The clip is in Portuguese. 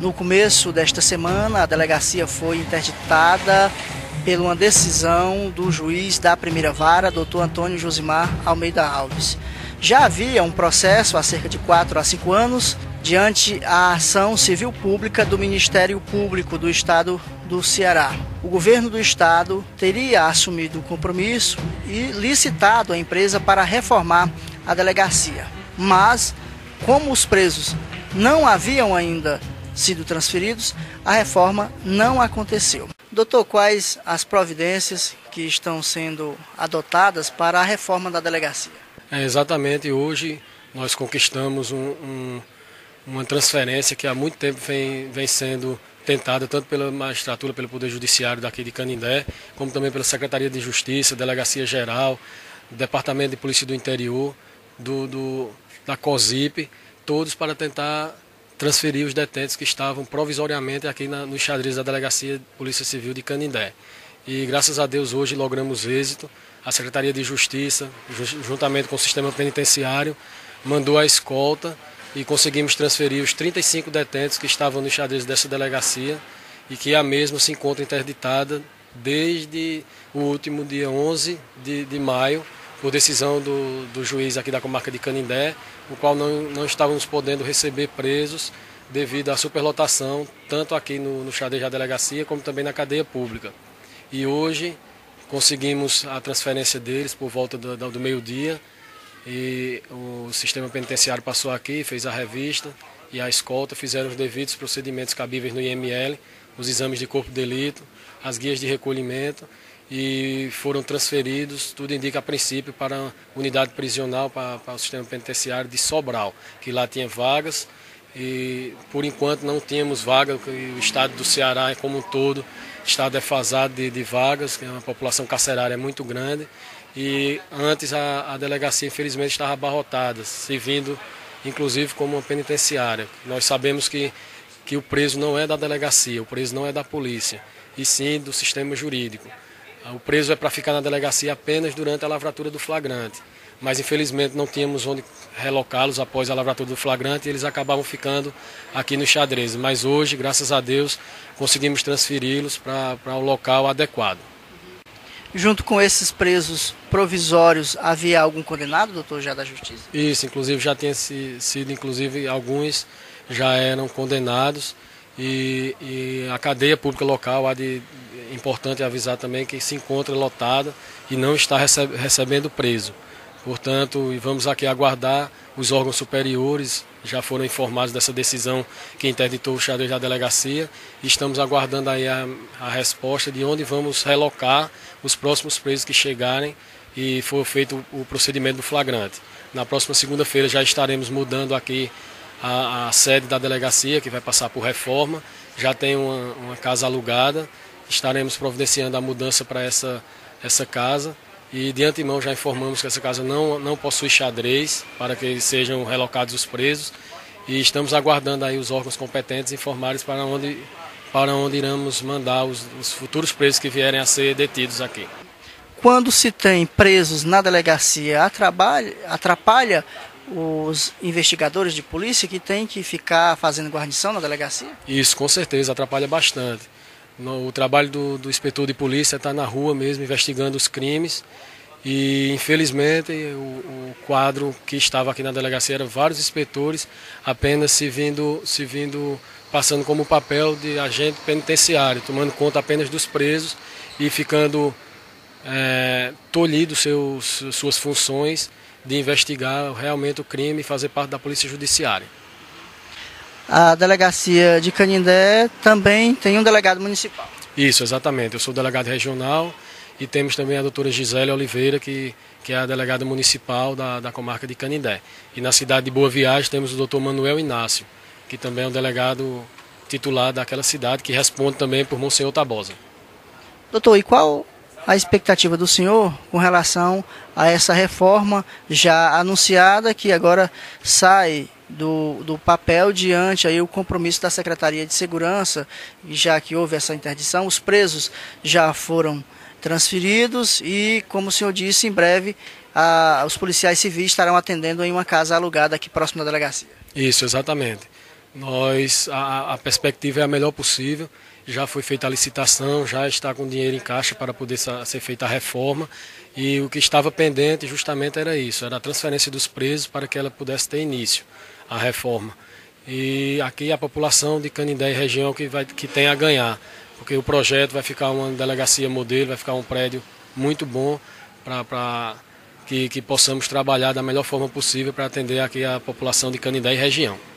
No começo desta semana, a delegacia foi interditada por uma decisão do juiz da primeira vara, Dr. Antônio Josimar Almeida Alves. Já havia um processo há cerca de 4 a 5 anos diante a ação civil pública do Ministério Público do Estado do Ceará. O governo do estado teria assumido o compromisso e licitado a empresa para reformar a delegacia. Mas, como os presos não haviam ainda sido transferidos, a reforma não aconteceu. Doutor, quais as providências que estão sendo adotadas para a reforma da delegacia? Exatamente, hoje nós conquistamos uma transferência que há muito tempo vem sendo tentada, tanto pela magistratura, pelo Poder Judiciário daqui de Canindé, como também pela Secretaria de Justiça, Delegacia Geral, Departamento de Polícia do Interior, da COSIP, todos para tentar transferir os detentos que estavam provisoriamente aqui no xadrez da Delegacia de Polícia Civil de Canindé. E graças a Deus hoje logramos êxito. A Secretaria de Justiça, juntamente com o sistema penitenciário, mandou a escolta e conseguimos transferir os 35 detentos que estavam no xadrez dessa delegacia e que a mesma se encontra interditada desde o último dia 11 de maio, por decisão do juiz aqui da comarca de Canindé, o qual não estávamos podendo receber presos devido à superlotação, tanto aqui no xadrez da delegacia, como também na cadeia pública. E hoje conseguimos a transferência deles por volta do meio-dia, e o sistema penitenciário passou aqui, fez a revista e a escolta, fizeram os devidos procedimentos cabíveis no IML, os exames de corpo de delito, as guias de recolhimento, e foram transferidos, tudo indica a princípio, para a unidade prisional, para o sistema penitenciário de Sobral, que lá tinha vagas, e por enquanto não tínhamos vaga, o estado do Ceará como um todo está defasado de vagas, a população carcerária é muito grande, e antes a delegacia infelizmente estava abarrotada, servindo inclusive como uma penitenciária. Nós sabemos que o preso não é da delegacia, o preso não é da polícia, e sim do sistema jurídico. O preso é para ficar na delegacia apenas durante a lavratura do flagrante, mas infelizmente não tínhamos onde relocá-los após a lavratura do flagrante e eles acabavam ficando aqui no xadrez. Mas hoje, graças a Deus, conseguimos transferi-los para o local adequado. Junto com esses presos provisórios, havia algum condenado, doutor, já da Justiça? Isso, inclusive já tinha sido, inclusive alguns já eram condenados. E a cadeia pública local, importante avisar também que se encontra lotada e não está recebendo preso. Portanto, vamos aqui aguardar, os órgãos superiores já foram informados dessa decisão que interditou o xadrez da delegacia e estamos aguardando aí a resposta de onde vamos relocar os próximos presos que chegarem e for feito o procedimento do flagrante. Na próxima segunda-feira já estaremos mudando aqui a sede da delegacia, que vai passar por reforma, já tem uma casa alugada, estaremos providenciando a mudança para essa casa e de antemão já informamos que essa casa não possui xadrez para que sejam relocados os presos e estamos aguardando aí os órgãos competentes informarem para onde iremos mandar os futuros presos que vierem a ser detidos aqui. Quando se tem presos na delegacia, atrapalha os investigadores de polícia que têm que ficar fazendo guarnição na delegacia? Isso, com certeza, atrapalha bastante. O trabalho do inspetor de polícia está na rua mesmo, investigando os crimes. E, infelizmente, o quadro que estava aqui na delegacia era vários inspetores apenas passando como papel de agente penitenciário, tomando conta apenas dos presos e ficando tolhido suas funções de investigar realmente o crime e fazer parte da Polícia Judiciária. A delegacia de Canindé também tem um delegado municipal. Isso, exatamente. Eu sou delegado regional e temos também a doutora Gisele Oliveira, que é a delegada municipal da comarca de Canindé. E na cidade de Boa Viagem temos o doutor Manuel Inácio, que também é um delegado titular daquela cidade, que responde também por Monsenhor Tabosa. Doutor, e qual a expectativa do senhor com relação a essa reforma já anunciada, que agora sai do papel diante aí o compromisso da Secretaria de Segurança, já que houve essa interdição, os presos já foram transferidos e, como o senhor disse, em breve os policiais civis estarão atendendo em uma casa alugada aqui próximo da delegacia. Isso, exatamente. A perspectiva é a melhor possível. Já foi feita a licitação, já está com dinheiro em caixa para poder ser feita a reforma. E o que estava pendente justamente era isso, era a transferência dos presos para que ela pudesse ter início, a reforma. E aqui a população de Canindé e região que tem a ganhar, porque o projeto vai ficar uma delegacia modelo, vai ficar um prédio muito bom para que possamos trabalhar da melhor forma possível para atender aqui a população de Canindé e região.